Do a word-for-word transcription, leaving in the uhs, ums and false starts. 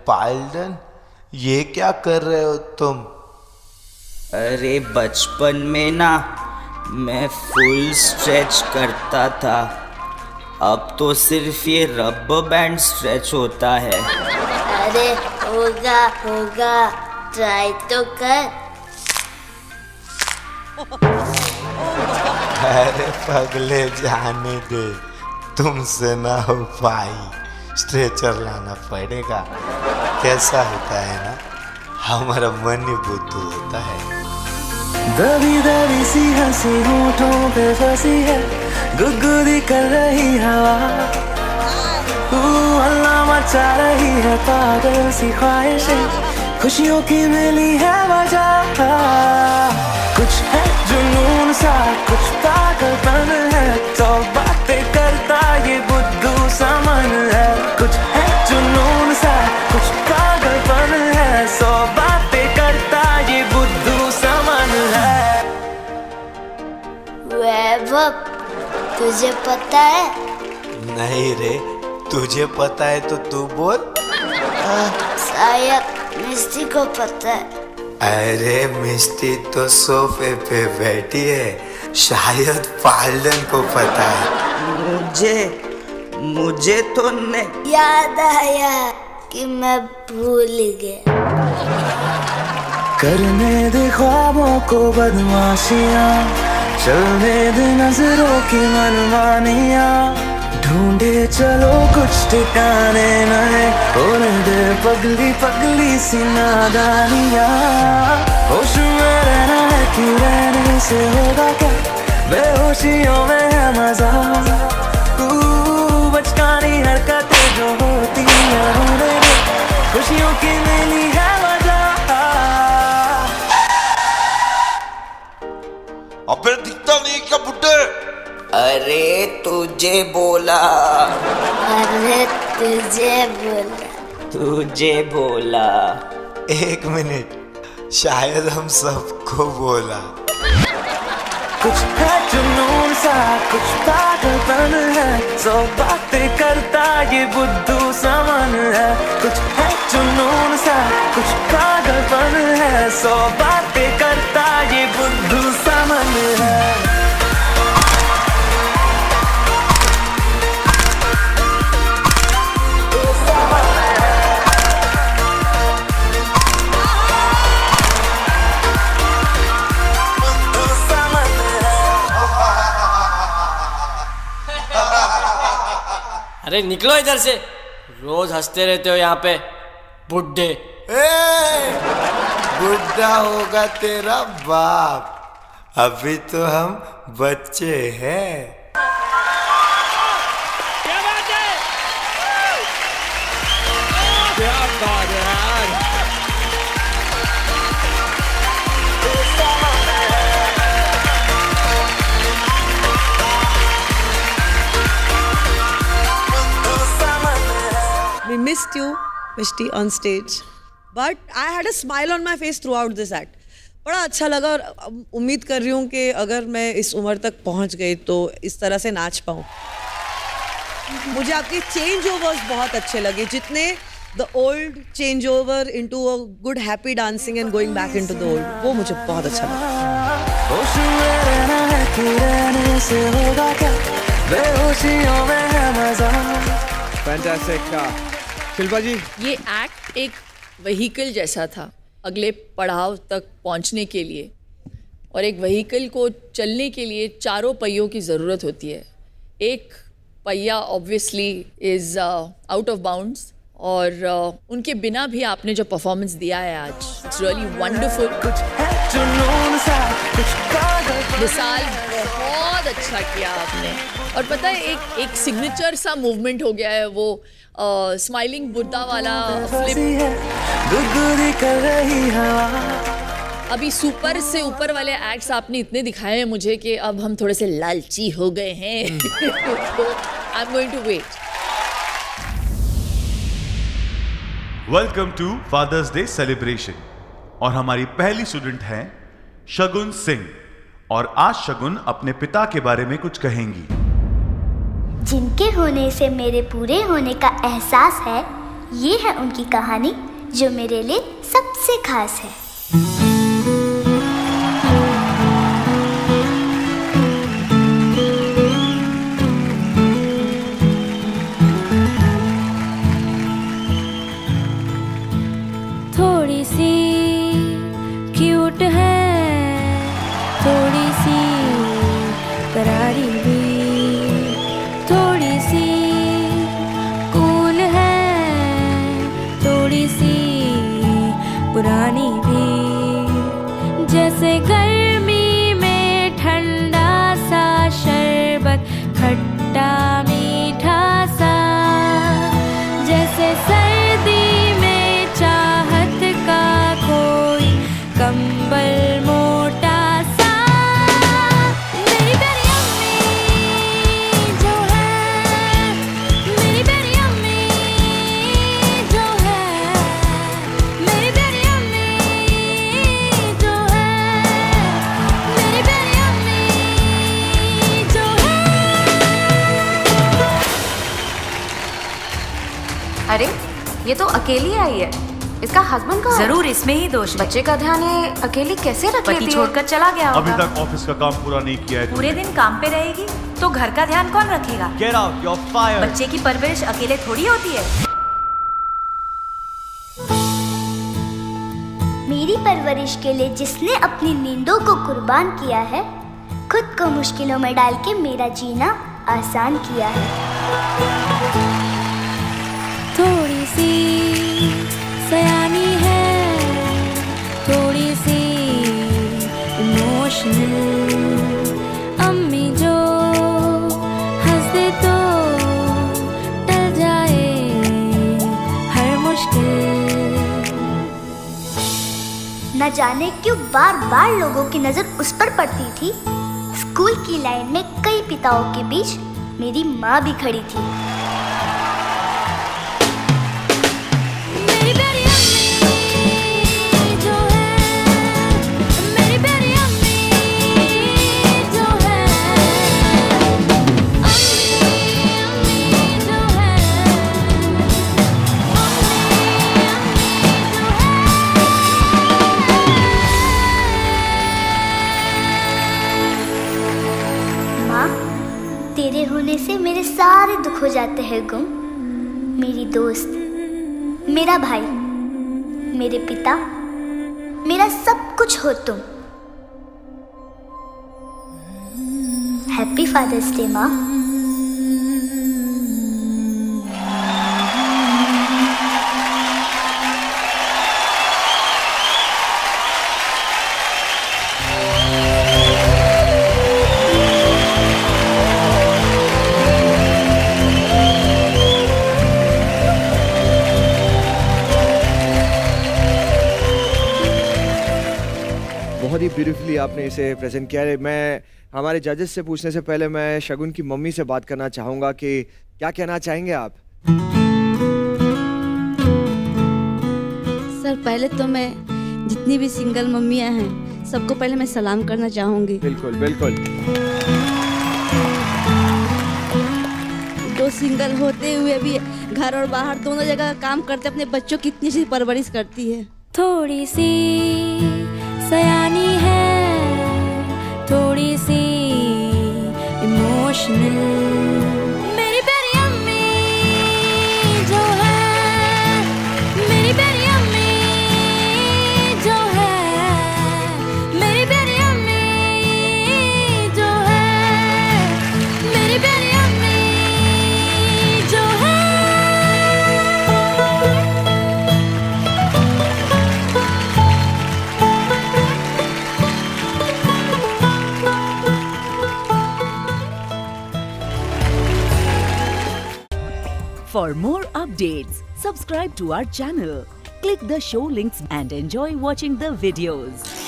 Pylon, ये क्या कर रहे हो तुम? अरे बचपन में ना मैं फुल स्ट्रेच करता था, अब तो सिर्फ ये रबर बैंड स्ट्रेच होता है। अरे होगा होगा, ट्राई तो कर। अरे पगले जाने दे, तुमसे ना हो पाई, स्ट्रेचर लाना पड़ेगा। कैसा होता है ना, हमारा मन ही बुद्धू होता है। दबी दबी सी हंसी होठों पे फंसी है, गुदगुदी कर रही हवा, अल्लाह मचा रही है पागल सी ख्वाहिशें, खुशियों की मिली है वजह। कुछ है जुनून सा, कुछ पागलपन है, तो बातें करता ये बुद्धू सा मन है। कुछ है जुनून सा, कुछ पागलपन है, सो बातें करता ये बुद्धू सा मन है। वैभव, तुझे पता है? नहीं रे, तुझे पता है तो तू बोल। आ, शायद मिस्टी को पता है। अरे मिस्टी तो सोफे पे बैठी है, शायद पायलन को पता है। मुझे मुझे तो नहीं याद आया कि मैं भूल गया। करने दे ख्वाबों को बदमाशियां, चलने दे नजरों की मनमानियां, ढूंढे चलो कुछ ठिकाने नए, होने दे पगली पगली सी नादानियां। होश में रहना है कि रहने से होगा क्या, बेहोशियों में है मजा, बचकानी हरकतें जो होती है होने दे, खुशियों की मिली है वजह। अबे दिखता नहीं क्या बुड्ढे? अरे तुझे बोला, अरे तुझे बोला, तुझे बोला। एक मिनट, शायद हम सबको बोला। कुछ है जुनून सा, कुछ पागलपन है, सो बातें करता ये बुद्धू सा मन है। कुछ है जुनून सा, कुछ पागलपन है, सो बातें करता ये बुद्धू सा मन है। अरे निकलो इधर से, रोज हंसते रहते हो यहाँ पे बुड्ढे। बुड्ढा होगा तेरा बाप, अभी तो हम बच्चे हैं। क्या बात है, क्या बात है यार। We missed you, Mishti, on stage, but I had a smile on my face throughout this act. बड़ा अच्छा लगा और उम्मीद कर रही हूँ कि अगर मैं इस उम्र तक पहुँच गई तो इस तरह से नाच पाऊँ। मुझे आपके चेंज ओवर्स बहुत अच्छे लगे, जितने the old change over into a good happy dancing and going back into the old, वो मुझे बहुत अच्छा लगा। फैंटास्टिक। शिल्पा जी, ये एक्ट एक व्हीकल जैसा था अगले पड़ाव तक पहुंचने के लिए, और एक व्हीकल को चलने के लिए चारों पहियों की ज़रूरत होती है। एक पहिया obviously is out of bounds, और uh, उनके बिना भी आपने जो परफॉर्मेंस दिया है आज, इट्स रियली वंडरफुल। मिसाल बहुत अच्छा किया आपने, और पता है एक एक सिग्नेचर सा मूवमेंट हो गया है वो स्माइलिंग uh, बुद्धा वाला फ्लिप। अभी सुपर से ऊपर वाले एक्ट्स आपने इतने दिखाए हैं मुझे कि अब हम थोड़े से लालची हो गए हैं। I am going to wait. Welcome to father's day celebration, और हमारी पहली स्टूडेंट हैं शगुन सिंह, और आज शगुन अपने पिता के बारे में कुछ कहेंगी। जिनके होने से मेरे पूरे होने का एहसास है, ये है उनकी कहानी जो मेरे लिए सबसे खास है। थोड़ी सी क्यूट है, थोड़ी सी करारी भी, थोड़ी सी कूल है, थोड़ी सी पुरानी भी। जैसे गर्मी में ठंडा सा शरबत, खट्टा मीठा सा, जैसे सर्दी में चाहत का कोई कंबल मोटा सा। मेरी प्यारी अम्मी जो है, मेरी प्यारी अम्मी जो है, मेरी प्यारी अम्मी जो है, मेरी प्यारी अम्मी जो है। अरे ये तो अकेली आई है, इसका हस्बैंड कहाँ है? जरूर इसमें ही दोष है। बच्चे का ध्यान ये अकेली कैसे रख लेती पति है? छोड़कर चला गया अभी होगा। तक ऑफिस का काम पूरा नहीं किया है पूरे दिन काम पे रहेगी तो घर का ध्यान कौन रखेगा? Get out, you are fired. बच्चे की परवरिश अकेले थोड़ी होती है। मेरी परवरिश के लिए जिसने अपनी नींदों को कुर्बान किया है, खुद को मुश्किलों में डाल के मेरा जीना आसान किया है। थोड़ी सी सयानी है, थोड़ी सी इमोशनल, अम्मी जो हंस दे तो टल जाए हर मुश्किल। न जाने क्यों बार बार लोगों की नजर उस पर पड़ती थी। स्कूल की लाइन में कई पिताओं के बीच मेरी माँ भी खड़ी थी। तेरे होने से मेरे सारे दुख हो जाते हैं गुम। मेरी दोस्त, मेरा भाई, मेरे पिता, मेरा सब कुछ हो तुम। हैप्पी फादर्स डे माँ। बहुत ही ब्यूटीफुली आपने इसे प्रेजेंट किया है। मैं हमारे जजेस से पूछने से पहले मैं शगुन की मम्मी से बात करना चाहूँगा कि क्या कहना चाहेंगे आप? सर पहले तो मैं जितनी भी सिंगल मम्मियाँ हैं सबको पहले मैं सलाम करना चाहूँगी। बिल्कुल बिल्कुल। जो सिंगल होते हुए भी घर और बाहर दोनों जगह काम करते अपने बच्चों की इतनी सी परवरिश करती है। थोड़ी सी सयानी है, थोड़ी सी इमोशनल, मेरी प्यारी अम्मी जो है, मेरी प्यारी अम्मी जो है, मेरी प्यारी अम्मी जो है, मेरी प्यारी अम्मी जो है। For more updates, subscribe to our channel, click the show links and enjoy watching the videos.